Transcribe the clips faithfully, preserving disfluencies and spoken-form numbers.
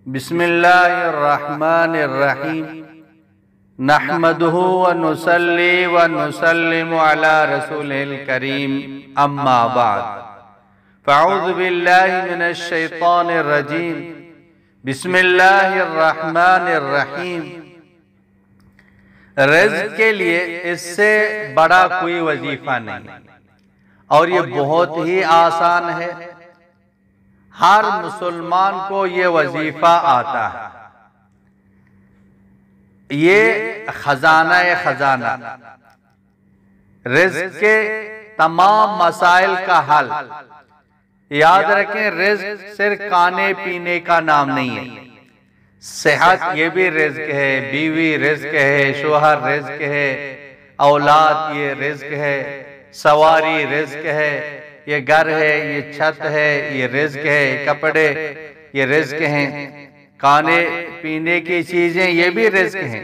بسم اللہ الرحمن الرحیم نحمده ونصلی ونسلم علی رسول الکریم اما بعد فاعوذ باللہ من الشیطان الرجیم بسم اللہ الرحمن الرحیم۔ رزق کے لیے اس سے بڑا کوئی وظیفہ نہیں اور یہ بہت ہی آسان ہے، ہر مسلمان کو یہ وظیفہ آتا ہے۔ یہ خزانہ خزانہ رزق کے تمام مسائل کا حل۔ یاد رکھیں، رزق صرف کھانے پینے کا نام نہیں ہے، صحت یہ بھی رزق ہے، بیوی رزق ہے، شوہر رزق ہے، اولاد یہ رزق ہے، سواری رزق ہے، یہ گھر ہے، یہ چھت ہے، یہ رزق ہے، کپڑے یہ رزق ہیں، کھانے پینے کی چیزیں یہ بھی رزق ہیں۔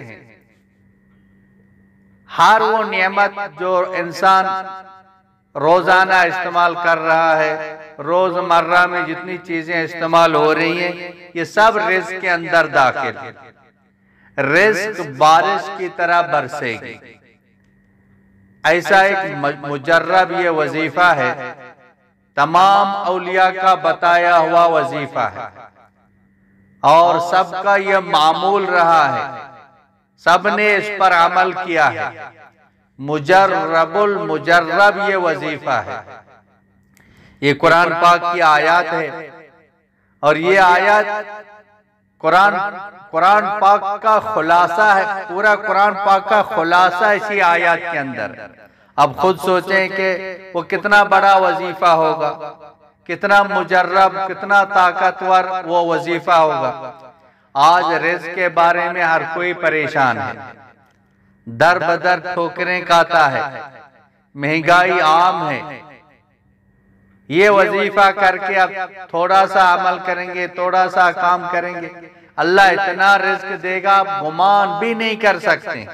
ہر وہ نعمت جو انسان روزانہ استعمال کر رہا ہے، روز مرہ میں جتنی چیزیں استعمال ہو رہی ہیں، یہ سب رزق کے اندر داخل ہے۔ رزق بارش کی طرح برسے گی، ایسا ایک مجرب یہ وظیفہ ہے، تمام اولیاء کا بتایا ہوا وظیفہ ہے اور سب کا یہ معمول رہا ہے، سب نے اس پر عمل کیا ہے۔ مجرب المجرب یہ وظیفہ ہے۔ یہ قرآن پاک کی آیات ہے اور یہ آیات قرآن قرآن پاک کا خلاصہ ہے، پورا قرآن پاک کا خلاصہ اسی آیات کے اندر۔ اب خود سوچیں کہ وہ کتنا بڑا وظیفہ ہوگا، کتنا مجرب، کتنا طاقتور وہ وظیفہ ہوگا۔ آج رزق کے بارے میں ہر کوئی پریشان ہے، در بدر ٹھوکریں کھاتا ہے، مہنگائی عام ہے۔ یہ وظیفہ کر کے اب تھوڑا سا عمل کریں گے، تھوڑا سا کام کریں گے، اللہ اتنا رزق دے گا آپ گمان بھی نہیں کر سکتے۔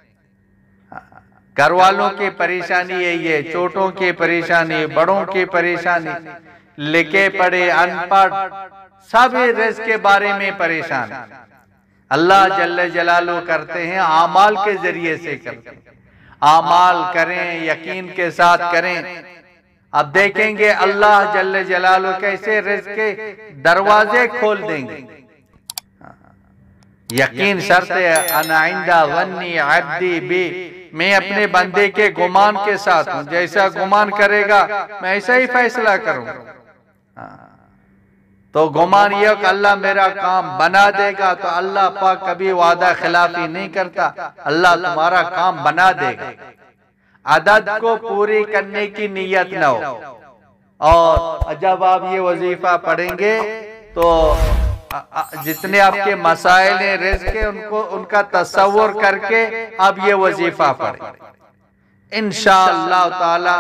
گھر والوں کی پریشانی ہے، یہ چھوٹوں کی پریشانی، بڑوں کی پریشانی، لکھے پڑھے ان پڑھ سب رزق کے بارے میں پریشان۔ اللہ جل جلالہ کرتے ہیں اعمال کے ذریعے سے کرتے ہیں، اعمال کریں، یقین کے ساتھ کریں۔ اب دیکھیں گے اللہ جل جلالہ کیسے رزق کے دروازے کھول دیں گے۔ یقین شرط ہے، انا عند ظن عبدی بی، میں اپنے بندے کے گمان کے ساتھ ہوں، جیسا گمان کرے گا میں ایسا ہی فیصلہ کروں۔ تو گمان یہ کہ اللہ میرا کام بنا دے گا، تو اللہ پاک کبھی وعدہ خلافی نہیں کرتا، اللہ تمہارا کام بنا دے گا۔ عدد کو پوری کرنے کی نیت نہ ہو، اور جب آپ یہ وظیفہ پڑھیں گے تو جتنے آپ کے مسائل ہیں رزق کے، ان کو ان کا تصور کر کے آپ یہ وظیفہ پڑھیں، انشاءاللہ تعالی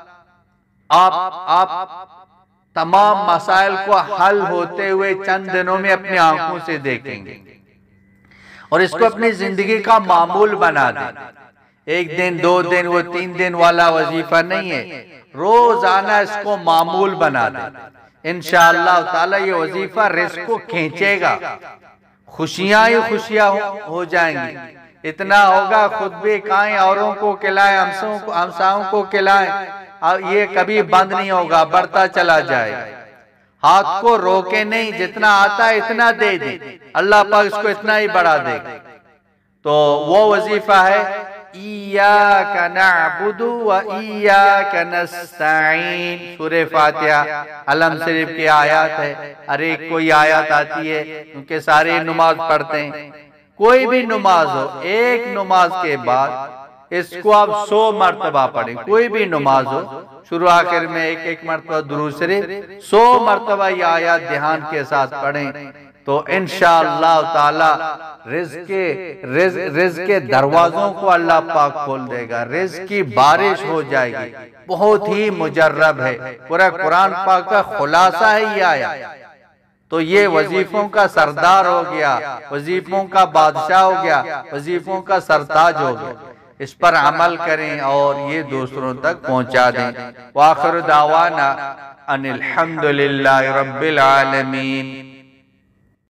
آپ آپ تمام مسائل کو حل ہوتے ہوئے چند دنوں میں اپنی آنکھوں سے دیکھیں گے، اور اس کو اپنی زندگی کا معمول بنا دیں۔ ایک دن، دو دن، وہ تین دن والا وظیفہ نہیں ہے، روزانہ اس کو معمول بنا دیں۔ انشاءاللہ تعالی یہ وظیفہ رزق کو کھینچے گا، خوشیاں ہی خوشیاں ہو جائیں گی۔ اتنا ہوگا خود بھی کھائیں، اوروں کو کھلائیں، ہمسایوں کو کھلائیں، یہ کبھی بند نہیں ہوگا، بڑھتا چلا جائے گا۔ ہاتھ کو روکے نہیں، جتنا آتا ہے اتنا دے دیں، اللہ پاک اس کو اتنا ہی بڑھا دے گا۔ تو وہ وظیفہ ہے ایاک نعبد و ایاک نستعین، سورہ فاتحہ علم شریف کی آیات ہے۔ ہر ایک کوئی آیات آتی ہے کیونکہ سارے نماز پڑھتے ہیں، کوئی بھی نماز ہو، ایک نماز کے بعد اس کو آپ سو مرتبہ پڑھیں، کوئی بھی نماز ہو، شروع آخر میں ایک ایک مرتبہ درود شریف، سو مرتبہ یہ آیات دھیان کے ساتھ پڑھیں، تو انشاءاللہ تعالی رزق کے رزق کے دروازوں کو اللہ پاک کھول دے گا، رزق کی بارش ہو جائے گی۔ بہت ہی مجرب ہے، پورا قرآن پاک کا خلاصہ ہے یہ آیات۔ تو یہ وظیفوں کا سردار ہو گیا، وظیفوں کا بادشاہ ہو گیا، وظیفوں کا سرتاج ہو گیا۔ اس پر عمل کریں اور یہ دوسروں تک پہنچا دیں۔ وآخر دعوانا ان الحمدللہ رب العالمین۔